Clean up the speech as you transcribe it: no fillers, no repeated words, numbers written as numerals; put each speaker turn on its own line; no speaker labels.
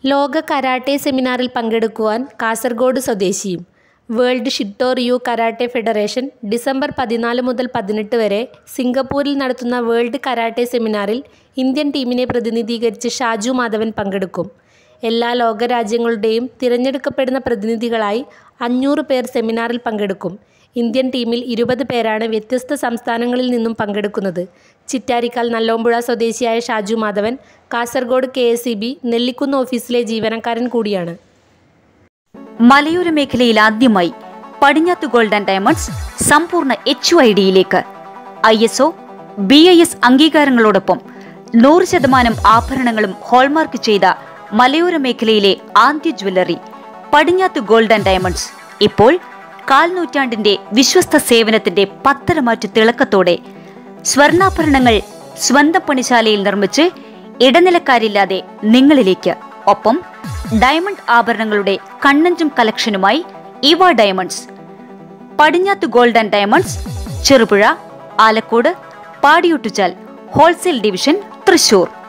ലോക കരാട്ടെ സെമിനാറിൽ പങ്കെടുക്കുവാൻ കാസർഗോഡ് സ്വദേശിയും. World Shito Ryu karate federation December 14 മുതൽ 18 വരെ സിംഗപ്പൂരിൽ നടത്തുന്ന വേൾഡ് കരാട്ടെ സെമിനാറിൽ ഇന്ത്യൻ ടീമിനെ പ്രതിനിധീകരിച്ച് ഷാജു മാധവൻ പങ്കെടുക്കും. എല്ലാ ലോകരാജ്യങ്ങളുടെയും തിരഞ്ഞെടുക്കപ്പെടുന്ന പ്രതിനിധികളായി 500 പേർ സെമിനാറിൽ പങ്കെടുക്കും. ഇന്ത്യൻ ടീമിൽ 20 പേരാണ് വ്യത്യസ്ത സംസ്ഥാനങ്ങളിൽ നിന്നും പങ്കെടുക്കുന്നത്. ചിറ്റാരിക്കാൽ നല്ലോമ്പുഴ സ്വദേശിയായ ഷാജു മാധവൻ കാസർഗോഡ് KSEB നെല്ലിക്കുന്ന് ഓഫീസിലെ ജീവനക്കാരൻ കൂടിയാണ്.
മലയോര മേഖലയിൽ ആദ്യമായി പടിഞ്ഞാത്ത് ഗോൾഡ് ആൻഡ് ഡയമണ്ട്സ് സമ്പൂർണ്ണ HUIDയിലേക്ക് ISO BIS അംഗീകാരങ്ങളോടൊപ്പം 100% ആഭരണങ്ങളും ഹോൾമാർക്ക് ചെയ്ത മലയോര മേഖലയിലെ ആദ്യ jewellery Padinjath gold and diamonds ഇപ്പോൾ കാൽനൂറ്റാണ്ടിന്റെ വിശ്വസ്ത സേവനത്തിന്റെ പത്തരമാറ്റു തിളക്കത്തോടെ സ്വർണ്ണാഭരണങ്ങൾ സ്വന്തം പണിശാലയിൽ നിർമ്മിച്ച് ഇടനിലക്കാരില്ലാതെ നിങ്ങളിലേക്ക്. ഒപ്പം ഡയമണ്ട് ആഭരണങ്ങളുടെ കണ്ണഞ്ചും കളക്ഷനുമായി ഇവ diamonds, Padinjath gold and diamonds, Cherupuzha, Alakode, Padiyottuchal wholesale division, Thrissur.